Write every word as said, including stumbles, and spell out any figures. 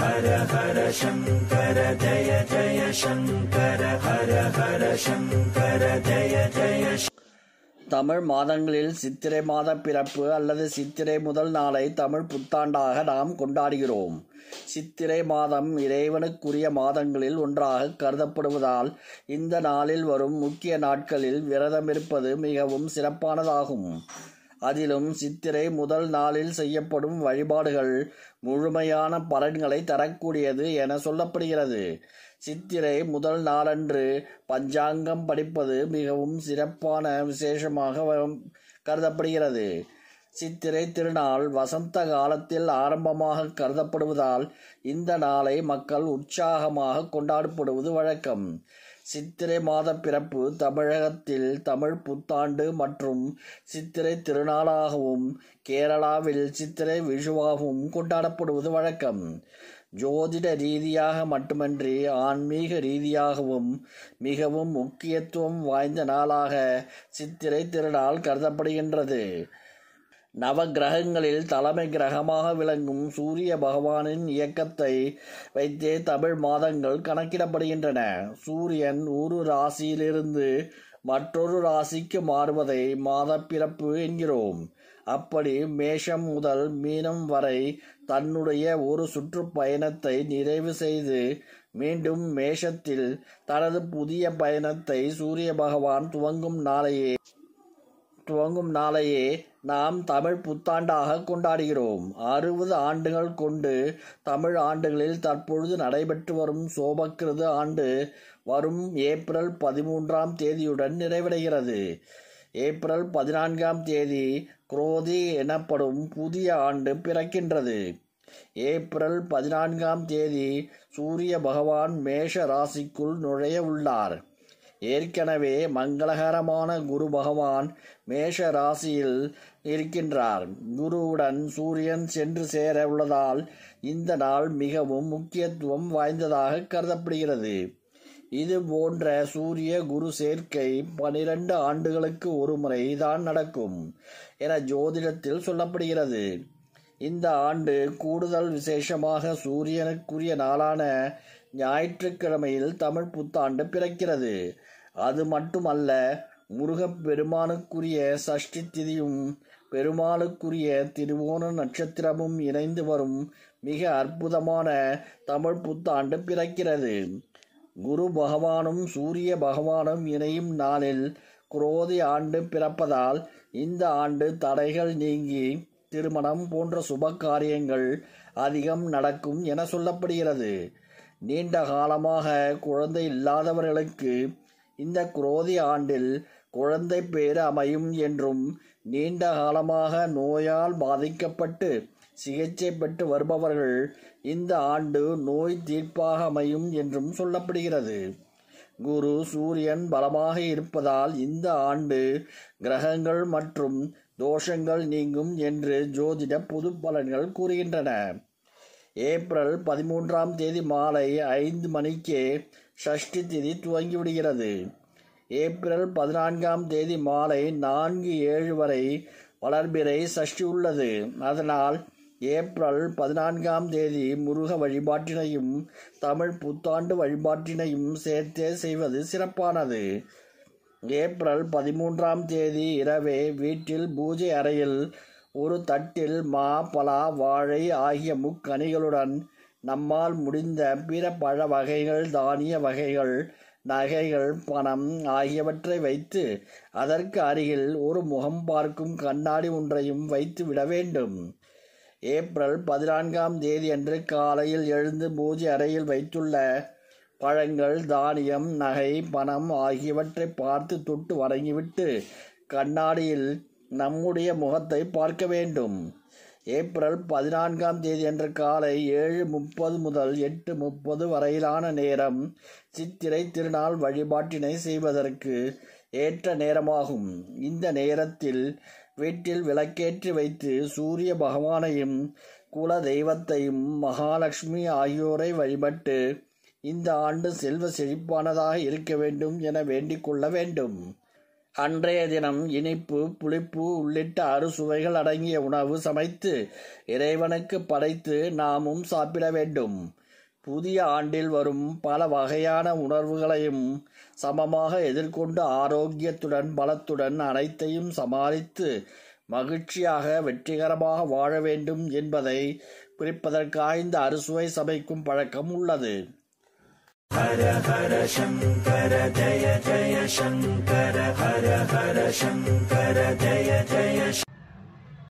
ஹர ஹர சங்கர ஜய ஜய சங்கர ஹர ஹர சங்கர ஜய ஜய. தமிழ் மாதங்களில் சித்திரை மாத பிறப்பு அல்லது சித்திரை முதல் நாளை தமிழ் புத்தாண்டாக நாம் கொண்டாடுகிறோம். சித்திரை மாதம் இறைவனுக்குரிய மாதங்களில் ஒன்றாக கருதப்படுவதால் இந்த நாளில் வரும் முக்கிய நாட்களில் விரதமிருப்பது மிகவும் சிறப்பானதாகும். அதிலும் சித்திரை முதல் நாளில் செய்யப்படும் வழிபாடுகள் முழுமையான பலன்களை தரக்கூடியது என சொல்லப்படுகிறது. சித்திரை முதல் நாளன்று பஞ்சாங்கம் படிப்பது மிகவும் சிறப்பான விசேஷமாக கருதப்படுகிறது. சித்திரை திருநாள் வசந்த காலத்தில் ஆரம்பமாக கருதப்படுவதால் இந்த நாளை மக்கள் உற்சாகமாக கொண்டாடப்படுவது வழக்கம். சித்திரை மாத பிறப்பு தமிழகத்தில் தமிழ் புத்தாண்டு மற்றும் சித்திரை திருநாளாகவும் கேரளாவில் சித்திரை விஷுவாகவும் கொண்டாடப்படுவது வழக்கம். ஜோதிட ரீதியாக மட்டுமன்றி ஆன்மீக ரீதியாகவும் மிகவும் முக்கியத்துவம் வாய்ந்த நாளாக சித்திரை திருநாள் கருதப்படுகின்றது. நவ கிரகங்களில் தலைமை கிரகமாக விளங்கும் சூரிய பகவானின் இயக்கத்தை வைத்தே தமிழ் மாதங்கள் கணக்கிடப்படுகின்றன. சூரியன் ஒரு ராசியிலிருந்து மற்றொரு ராசிக்கு மாறுவதை மாத பிறப்பு என்கிறோம். அப்படி மேஷம் முதல் மீனம் வரை தன்னுடைய ஒரு சுற்றுப்பயணத்தை நிறைவு செய்து மீண்டும் மேஷத்தில் தனது புதிய பயணத்தை சூரிய பகவான் துவங்கும் நாளையே துவங்கும் நாளையே நாம் தமிழ் புத்தாண்டாக கொண்டாடுகிறோம். அறுபது ஆண்டுகள் கொண்டு தமிழ் ஆண்டுகளில் தற்பொழுது நடைபெற்று வரும் சோபக்கிருது ஆண்டு வரும் ஏப்ரல் பதிமூன்றாம் தேதியுடன் நிறைவடைகிறது. ஏப்ரல் பதினான்காம் தேதி குரோதி எனப்படும் புதிய ஆண்டு பிறக்கின்றது. ஏப்ரல் பதினான்காம் தேதி சூரிய பகவான் மேஷ ராசிக்குள் நுழைய உள்ளார். ஏற்கனவே மங்களகரமான குரு பகவான் மேஷ ராசியில் இருக்கின்றார். குருவுடன் சூரியன் சென்று சேர உள்ளதால் இந்த நாள் மிகவும் முக்கியத்துவம் வாய்ந்ததாக கருதப்படுகிறது. இது போன்ற சூரிய குரு சேர்க்கை பனிரெண்டு ஆண்டுகளுக்கு ஒரு முறை தான் நடக்கும் என ஜோதிடத்தில் சொல்லப்படுகிறது. இந்த ஆண்டு கூடுதல் விசேஷமாக சூரியனுக்குரிய நாளான ஞாயிற்றுக்கிழமையில் தமிழ் புத்தாண்டு பிறக்கிறது. அது மட்டுமல்ல, முருகப்பெருமானுக்குரிய சஷ்டி திதியும் பெருமாளுக்குரிய திருவோண நட்சத்திரமும் இணைந்து வரும் மிக அற்புதமான தமிழ் புத்தாண்டு பிறக்கிறது. குரு பகவானும் சூரிய பகவானும் இணையும் நாளில் குரோதி ஆண்டு பிறப்பதால் இந்த ஆண்டு தடைகள் நீங்கி திருமணம் போன்ற சுப காரியங்கள் அதிகம் நடக்கும் என சொல்லப்படுகிறது. நீண்ட காலமாக குழந்தை இல்லாதவர்களுக்கு இந்த குரோதி ஆண்டில் குழந்தை பேறு அமையும் என்றும், நீண்ட காலமாக நோயால் பாதிக்கப்பட்டு சிகிச்சை பெற்று வருபவர்கள் இந்த ஆண்டு நோய் தீர்ப்பாக அமையும் என்றும் சொல்லப்படுகிறது. குரு சூரியன் பலமாக இருப்பதால் இந்த ஆண்டு கிரகங்கள் மற்றும் தோஷங்கள் நீங்கும் என்று ஜோதிட பொது பலன்கள் கூறுகின்றன. ஏப்ரல் பதிமூன்றாம் தேதி மாலை ஐந்து மணிக்கே சஷ்டி திதி துவங்கிவிடுகிறது. ஏப்ரல் பதினான்காம் தேதி மாலை நான்கு ஏழு வரை வளர்பிறை சஷ்டி உள்ளது. அதனால் ஏப்ரல் பதினான்காம் தேதி முருக வழிபாட்டினையும் தமிழ் புத்தாண்டு வழிபாட்டினையும் சேர்த்தே செய்வது சிறப்பானது. ஏப்ரல் பதிமூன்றாம் தேதி இரவே வீட்டில் பூஜை அறையில் ஒரு தட்டில் மா, பலா, வாழை ஆகிய முக்கனிகளுடன் நம்மால் முடிந்த பிற பழ வகைகள், தானிய வகைகள், நகைகள், பணம் ஆகியவற்றை வைத்து அதற்கு அருகில் ஒரு முகம் பார்க்கும் கண்ணாடி ஒன்றையும் வைத்து விட வேண்டும். ஏப்ரல் பதினான்காம் தேதி அன்று காலையில் எழுந்து பூஜை அறையில் வைத்துள்ள பழங்கள், தானியம், நகை, பணம் ஆகியவற்றை பார்த்து தொட்டு வணங்கிவிட்டு கண்ணாடியில் நம்முடைய முகத்தை பார்க்க வேண்டும். ஏப்ரல் பதினான்காம் தேதி அன்று காலை ஏழு முப்பது முதல் எட்டு முப்பது வரையிலான நேரம் சித்திரை திருநாள் வழிபாட்டினை செய்வதற்கு ஏற்ற நேரமாகும். இந்த நேரத்தில் வீட்டில் விளக்கேற்றி வைத்து சூரிய பகவானையும் குல தெய்வத்தையும் மகாலட்சுமி ஆகியோரை வழிபட்டு இந்த ஆண்டு செல்வ செழிப்பானதாக இருக்க வேண்டும் என வேண்டிக் கொள்ள வேண்டும். அன்றைய தினம் இனிப்பு, புளிப்பு உள்ளிட்ட அறுசுவைகள் அடங்கிய உணவு சமைத்து இறைவனுக்கு படைத்து நாமும் சாப்பிட வேண்டும். புதிய ஆண்டில் வரும் பல வகையான உணர்வுகளையும் சமமாக எதிர்கொண்டு ஆரோக்கியத்துடன் பலத்துடன் அனைத்தையும் சமாளித்து மகிழ்ச்சியாக வெற்றிகரமாக வாழ வேண்டும் என்பதை குறிப்பதற்காக இந்த அறுசுவை சமைக்கும் பழக்கம் உள்ளது. ஹர ஹர சங்கர ஜய ஜய சங்கர ஹர ஹர சங்கர ஜய ஜய